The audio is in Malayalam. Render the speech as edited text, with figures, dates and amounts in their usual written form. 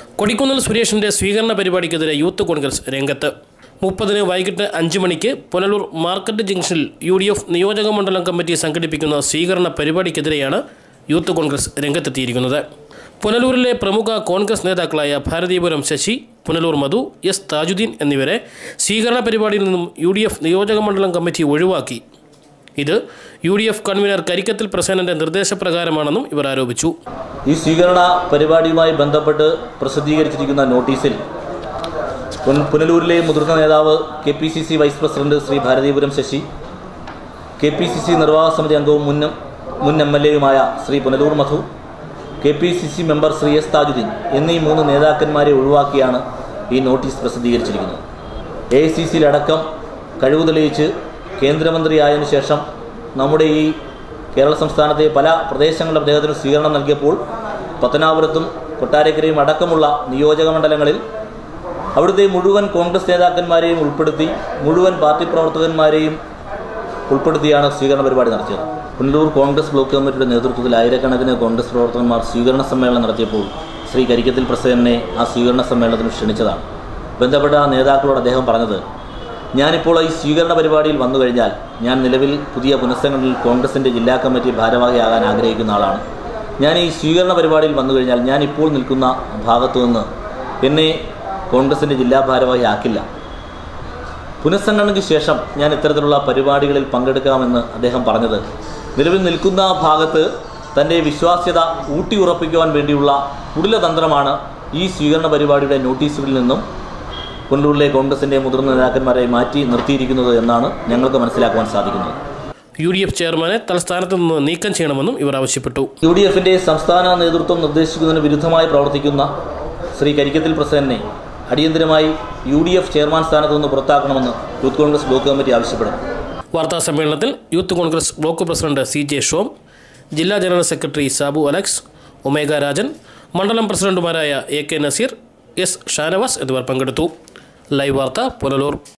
കൊടിക്കുന്നിൽ സുരേഷിന്റെ സ്വീകരണ പരിപാടിക്കെതിരെ യൂത്ത് കോൺഗ്രസ് രംഗത്ത്. 30-ന് വൈകിട്ട് 5 മണിക്ക് പുനലൂർ മാർക്കറ്റ് ജംഗ്ഷനിൽ UDF നിയോജക മണ്ഡലം കമ്മിറ്റി സംഘടിപ്പിക്കുന്ന സ്വീകരണ പരിപാടിക്കെതിരെയാണ് യൂത്ത് കോൺഗ്രസ് രംഗത്തെത്തിയിരിക്കുന്നത്. പുനലൂരിലെ പ്രമുഖ കോൺഗ്രസ് നേതാക്കളായ ഭാരതീപുരം ശശി, പുനലൂർ മധു, എസ് താജുദ്ദീൻ എന്നിവരെ സ്വീകരണ പരിപാടിയിൽ നിന്നും UDF നിയോജക മണ്ഡലം കമ്മിറ്റി ഒഴിവാക്കി. ഇത് UDF കൺവീനർ കരിക്കത്തിൽ പ്രസന്നന്റെ നിർദ്ദേശപ്രകാരമാണെന്നും ഇവർ ആരോപിച്ചു. ഈ സ്വീകരണ പരിപാടിയുമായി ബന്ധപ്പെട്ട് പ്രസിദ്ധീകരിച്ചിരിക്കുന്ന നോട്ടീസിൽ പുനലൂരിലെ മുതിർന്ന നേതാവ് KPCC vice president Shri Bharathipuram Sasi, KPCC നിർവാഹക സമിതി അംഗവും മുൻ MLA-യുമായ Shri Punalur Madhu, KPCC member Shri S Thajudeen എന്നീ 3 നേതാക്കന്മാരെ ഒഴിവാക്കിയാണ് ഈ നോട്ടീസ് പ്രസിദ്ധീകരിച്ചിരിക്കുന്നത്. AICC-യിലടക്കം കഴിവ് തെളിയിച്ച് കേന്ദ്രമന്ത്രിയായതിനു ശേഷം നമ്മുടെ ഈ കേരള സംസ്ഥാനത്തെ പല പ്രദേശങ്ങളിലും അദ്ദേഹത്തിന് സ്വീകരണം നൽകിയപ്പോൾ പത്തനാപുരത്തും കൊട്ടാരക്കരയും അടക്കമുള്ള നിയോജക മണ്ഡലങ്ങളിൽ അവിടുത്തെ മുഴുവൻ കോൺഗ്രസ് നേതാക്കന്മാരെയും ഉൾപ്പെടുത്തി, മുഴുവൻ പാർട്ടി പ്രവർത്തകന്മാരെയും ഉൾപ്പെടുത്തിയാണ് സ്വീകരണ പരിപാടി നടത്തിയത്. പുനലൂർ കോൺഗ്രസ് ബ്ലോക്ക് കമ്മിറ്റിയുടെ നേതൃത്വത്തിൽ ആയിരക്കണക്കിന് കോൺഗ്രസ് പ്രവർത്തകന്മാർ സ്വീകരണ സമ്മേളനം നടത്തിയപ്പോൾ ശ്രീ കരിക്കത്തിൽ പ്രസന്നനെ ആ സ്വീകരണ സമ്മേളനത്തിന് ക്ഷണിച്ചതാണ്. ബന്ധപ്പെട്ട നേതാക്കളോട് അദ്ദേഹം പറഞ്ഞത്, ഞാനിപ്പോൾ ഈ സ്വീകരണ പരിപാടിയിൽ വന്നു കഴിഞ്ഞാൽ ഞാൻ നിലവിൽ പുതിയ പുനഃസംഘടനയിൽ കോൺഗ്രസിൻ്റെ ജില്ലാ കമ്മിറ്റി ഭാരവാഹിയാകാൻ ആഗ്രഹിക്കുന്ന ആളാണ്. ഞാൻ ഈ സ്വീകരണ പരിപാടിയിൽ വന്നു കഴിഞ്ഞാൽ ഞാൻ ഇപ്പോൾ നിൽക്കുന്ന ഭാഗത്തു നിന്ന് എന്നെ കോൺഗ്രസിൻ്റെ ജില്ലാ ഭാരവാഹി ആക്കില്ല. പുനഃസംഘടനയ്ക്ക് ശേഷം ഞാൻ ഇത്തരത്തിലുള്ള പരിപാടികളിൽ പങ്കെടുക്കാമെന്ന് അദ്ദേഹം പറഞ്ഞത് നിലവിൽ നിൽക്കുന്ന ഭാഗത്ത് തൻ്റെ വിശ്വാസ്യത ഊട്ടിയുറപ്പിക്കുവാൻ വേണ്ടിയുള്ള കുടിലതന്ത്രമാണ് ഈ സ്വീകരണ പരിപാടിയുടെ നോട്ടീസുകളിൽ നിന്നും പുനലൂരിലെ കോൺഗ്രസിൻ്റെ മുതിർന്ന നേതാക്കന്മാരെ മാറ്റി നിർത്തിയിരിക്കുന്നത് എന്നാണ് ഞങ്ങൾക്ക് മനസ്സിലാക്കുവാൻ സാധിക്കുന്നത്. UDF ചെയർമാനെ തലസ്ഥാനത്ത് നിന്ന് നീക്കം ചെയ്യണമെന്നും ഇവർ ആവശ്യപ്പെട്ടു. UDFന്റെ സംസ്ഥാന നേതൃത്വം നിർദ്ദേശിക്കുന്നതിന് വിരുദ്ധമായി പ്രവർത്തിക്കുന്ന ശ്രീ കരിക്കത്തിൽ പ്രസന്നനെ അടിയന്തരമായി UDF ചെയർമാൻ സ്ഥാനത്ത് നിന്ന് പുറത്താക്കണമെന്ന് യൂത്ത് കോൺഗ്രസ് ബ്ലോക്ക് കമ്മിറ്റി ആവശ്യപ്പെടുന്നു. വാർത്താ സമ്മേളനത്തിൽ youth Congress block president CJ Shom, ജില്ലാ general secretary Sabu Alex, Omega Rajan, മണ്ഡലം പ്രസിഡന്റുമാരായ AK നസീർ, S ഷാനവാസ് എന്നിവർ പങ്കെടുത്തു. ലൈവ് വാർത്ത പുനലൂർ.